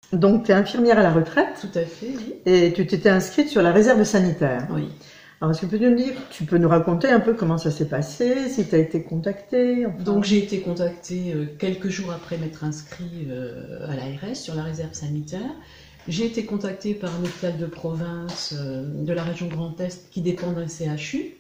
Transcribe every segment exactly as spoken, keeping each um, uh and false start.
Donc, tu es infirmière à la retraite. Tout à fait, oui. Et tu t'étais inscrite sur la réserve sanitaire. Oui. Alors, est-ce que tu peux nous dire, tu peux nous raconter un peu comment ça s'est passé, si tu as été contactée enfin... Donc, j'ai été contactée euh, quelques jours après m'être inscrite euh, à l'A R S sur la réserve sanitaire. J'ai été contactée par un hôpital de province euh, de la région Grand Est qui dépend d'un C H U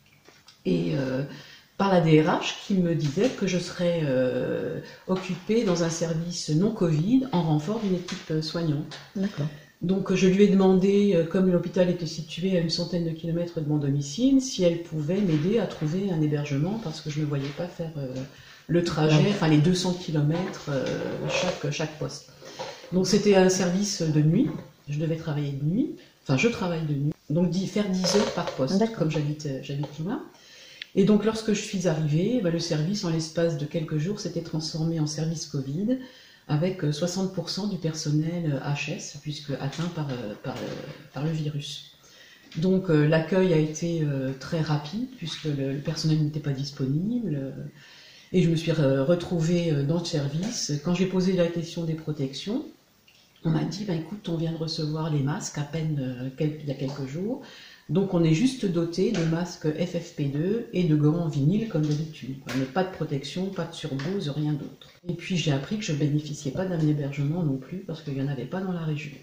et euh, par la D R H qui me disait que je serais euh, occupée dans un service non Covid en renfort d'une équipe soignante. D'accord. Donc je lui ai demandé, comme l'hôpital était situé à une centaine de kilomètres de mon domicile, si elle pouvait m'aider à trouver un hébergement parce que je ne me voyais pas faire euh, le trajet, enfin les deux cents kilomètres euh, chaque, chaque poste. Donc c'était un service de nuit, je devais travailler de nuit, enfin je travaille de nuit, donc faire dix heures par poste, comme j'habite j'habite loin. Et donc lorsque je suis arrivée, bah, le service en l'espace de quelques jours s'était transformé en service Covid, avec soixante pour cent du personnel H S, puisque atteint par, par, par le virus. Donc euh, l'accueil a été euh, très rapide, puisque le, le personnel n'était pas disponible, euh, et je me suis re retrouvée dans le service. Quand j'ai posé la question des protections, on m'a dit, bah, écoute, on vient de recevoir les masques à peine euh, quel, il y a quelques jours, donc on est juste doté de masques F F P deux et de gants en vinyle comme d'habitude. Mais pas de protection, pas de surblouses, rien d'autre. Et puis j'ai appris que je ne bénéficiais pas d'un hébergement non plus parce qu'il n'y en avait pas dans la région.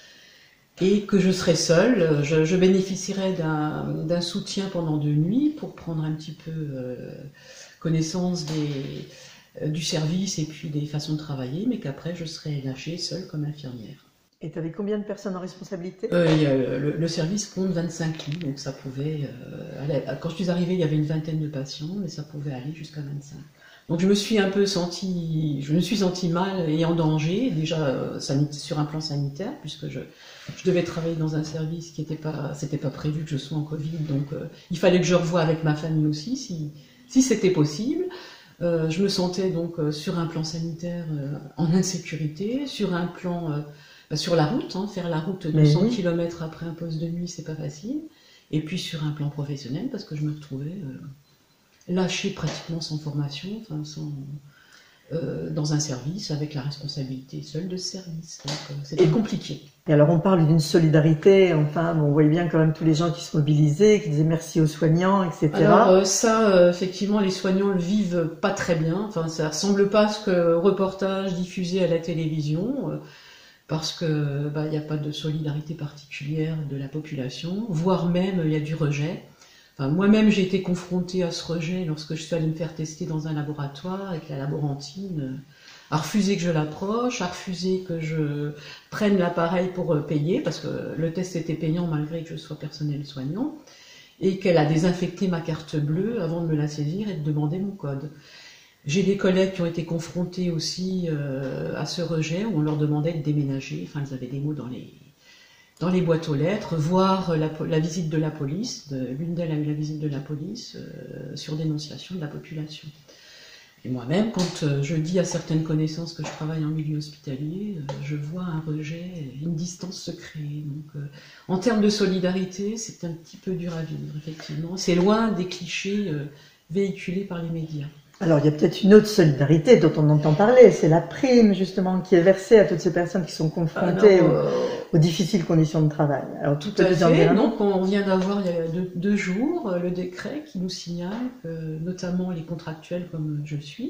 Et que je serais seule, je, je bénéficierais d'un soutien pendant deux nuits pour prendre un petit peu euh, connaissance des, euh, du service et puis des façons de travailler, mais qu'après je serais lâchée seule comme infirmière. Et tu avais combien de personnes en responsabilité? euh, y a, le, le service compte vingt-cinq lits, donc ça pouvait euh, aller, quand je suis arrivée, il y avait une vingtaine de patients, mais ça pouvait aller jusqu'à vingt-cinq. Donc je me suis un peu sentie, je me suis sentie mal et en danger, déjà euh, sur un plan sanitaire, puisque je, je devais travailler dans un service qui n'était pas, c'était pas prévu que je sois en Covid, donc euh, il fallait que je revoie avec ma famille aussi, si, si c'était possible. Euh, je me sentais donc euh, sur un plan sanitaire euh, en insécurité, sur un plan euh, bah, sur la route, hein, faire la route de cent kilomètres après un poste de nuit, c'est pas facile. Et puis sur un plan professionnel, parce que je me retrouvais euh, lâchée pratiquement sans formation, enfin sans, euh, dans un service avec la responsabilité seule de ce service. Donc euh, c'était compliqué. Et alors on parle d'une solidarité, enfin bon, on voyait bien quand même tous les gens qui se mobilisaient, qui disaient merci aux soignants, et cetera. Alors euh, ça, euh, effectivement, les soignants le vivent pas très bien. Enfin, ça ressemble pas à ce que reportage diffusé à la télévision. Euh, parce que bah, y a pas de solidarité particulière de la population, voire même il y a du rejet. Enfin, moi-même j'ai été confrontée à ce rejet lorsque je suis allée me faire tester dans un laboratoire avec la laborantine, a refusé que je l'approche, a refusé que je prenne l'appareil pour payer, parce que le test était payant malgré que je sois personnel soignant, et qu'elle a désinfecté ma carte bleue avant de me la saisir et de demander mon code. J'ai des collègues qui ont été confrontés aussi euh, à ce rejet, où on leur demandait de déménager, enfin ils avaient des mots dans les, dans les boîtes aux lettres, voire la, la visite de la police, l'une d'elles a eu la visite de la police euh, sur dénonciation de la population. Et moi-même, quand euh, je dis à certaines connaissances que je travaille en milieu hospitalier, euh, je vois un rejet, une distance se créer. Donc, euh, en termes de solidarité, c'est un petit peu dur à vivre, effectivement. C'est loin des clichés euh, véhiculés par les médias. Alors, il y a peut-être une autre solidarité dont on entend parler, c'est la prime, justement, qui est versée à toutes ces personnes qui sont confrontées Alors, euh... aux, aux difficiles conditions de travail. Alors, tout à fait. Donc, on vient d'avoir, il y a deux, deux jours, le décret qui nous signale que, notamment les contractuels comme je suis,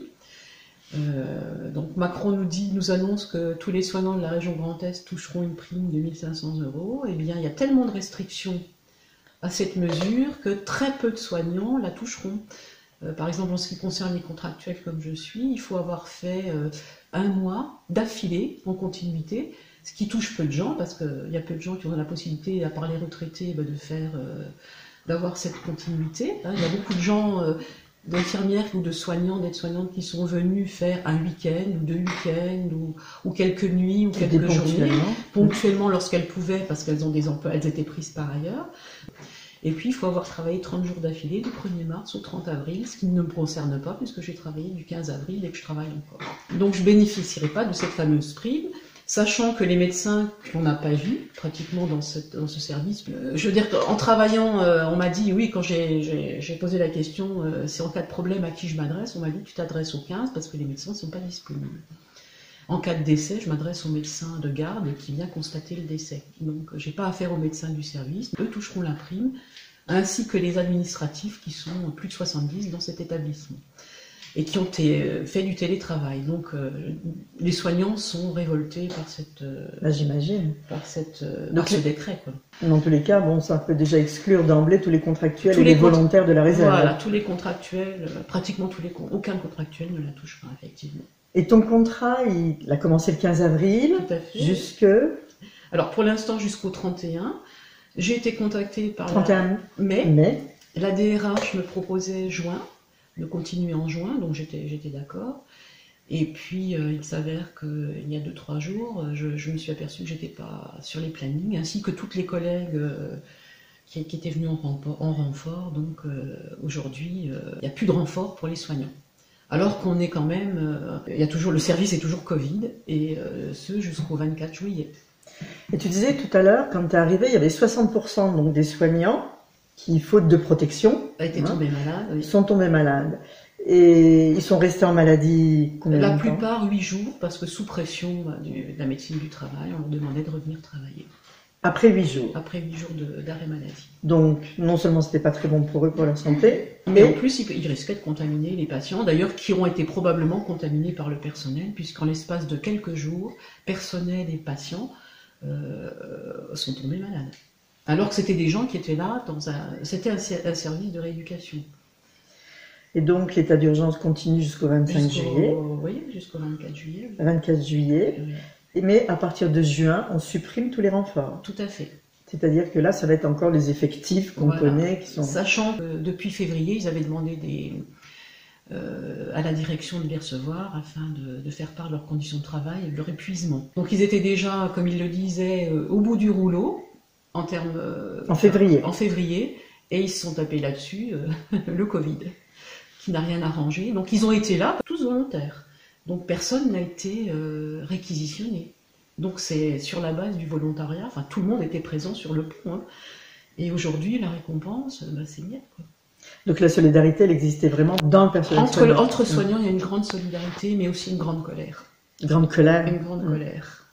euh, donc Macron nous dit, nous annonce que tous les soignants de la région Grand Est toucheront une prime de mille cinq cents euros. Eh bien, il y a tellement de restrictions à cette mesure que très peu de soignants la toucheront. Euh, par exemple, en ce qui concerne les contractuels comme je suis, il faut avoir fait euh, un mois d'affilée en continuité, ce qui touche peu de gens, parce qu'il y a peu de gens qui ont la possibilité, à part les retraités, bah, de faire, euh, d'avoir cette continuité. Hein. Il y a beaucoup de gens, euh, d'infirmières ou de soignants, d'aides-soignantes qui sont venus faire un week-end ou deux week-ends ou, ou quelques nuits ou quelques journées, ponctuellement lorsqu'elles pouvaient, parce qu'elles ont des emplois, elles étaient prises par ailleurs. Et puis, il faut avoir travaillé trente jours d'affilée, du premier mars au trente avril, ce qui ne me concerne pas, puisque j'ai travaillé du quinze avril et que je travaille encore. Donc, je ne bénéficierai pas de cette fameuse prime, sachant que les médecins qu'on n'a pas vus, pratiquement dans, cette, dans ce service, euh, je veux dire qu'en travaillant, euh, on m'a dit, oui, quand j'ai posé la question, euh, c'est en cas de problème à qui je m'adresse, on m'a dit, tu t'adresses au quinze, parce que les médecins ne sont pas disponibles. En cas de décès, je m'adresse au médecin de garde qui vient constater le décès. Donc, j'ai pas affaire au médecin du service. Eux toucheront la prime, ainsi que les administratifs qui sont plus de soixante-dix dans cet établissement et qui ont fait du télétravail. Donc, euh, les soignants sont révoltés par cette, euh, bah, j'imagine, par cette, euh, par ce décret, quoi. Dans tous les cas, bon, ça peut déjà exclure d'emblée tous les contractuels tous et les, les volontaires de la réserve. Voilà, tous les contractuels, pratiquement tous les, aucun contractuel ne la touche pas, effectivement. Et ton contrat, il a commencé le quinze avril, tout à fait. Jusque... Alors, pour l'instant, jusqu'au trente et un. J'ai été contactée par trente et un la... mai. mai. La D R H me proposait juin, de continuer en juin, donc j'étais j'étais d'accord. Et puis, euh, il s'avère qu'il y a deux trois jours, je, je me suis aperçue que j'étais pas sur les plannings, ainsi que toutes les collègues euh, qui, qui étaient venues en renfort. En renfort donc, euh, aujourd'hui, euh, il n'y a plus de renfort pour les soignants. Alors qu'on est quand même... Euh, il y a toujours, le service est toujours Covid, et euh, ce jusqu'au vingt-quatre juillet. Et tu disais tout à l'heure, quand tu es arrivé, il y avait soixante pour cent donc, des soignants qui, faute de protection, étaient hein, tombés malades. Oui. sont tombés malades. Et ils sont restés en maladie combien La de temps ? plupart, huit jours, parce que sous pression bah, du, de la médecine du travail, on leur demandait de revenir travailler. Après huit jours. Après huit jours d'arrêt maladie. Donc, non seulement c'était pas très bon pour eux, pour leur santé, mais en plus, ils, ils risquaient de contaminer les patients, d'ailleurs, qui ont été probablement contaminés par le personnel, puisqu'en l'espace de quelques jours, personnel et patients euh, sont tombés malades. Alors que c'était des gens qui étaient là, dans un, c'était un, un service de rééducation. Et donc, l'état d'urgence continue jusqu'au vingt-cinq jusqu'au, juillet. Oui, jusqu'au vingt-quatre juillet. Oui. vingt-quatre juillet. Oui. Mais à partir de juin, on supprime tous les renforts. Tout à fait. C'est-à-dire que là, ça va être encore les effectifs qu'on voilà. connaît. Qui sont... Sachant que depuis février, ils avaient demandé des, euh, à la direction de les recevoir afin de, de faire part de leurs conditions de travail et de leur épuisement. Donc ils étaient déjà, comme ils le disaient, euh, au bout du rouleau, en termes... Euh, en février. En février, et ils se sont tapés là-dessus, euh, le Covid, qui n'a rien arrangé. Donc ils ont été là, tous volontaires. Donc personne n'a été euh, réquisitionné. Donc c'est sur la base du volontariat, enfin tout le monde était présent sur le pont. Hein. Et aujourd'hui, la récompense, bah, c'est miette, quoi. Donc la solidarité, elle existait vraiment dans le personnel entre, soignant. Entre soignants, il y a une grande solidarité, mais aussi une grande colère. Une grande colère. Une grande mmh. colère.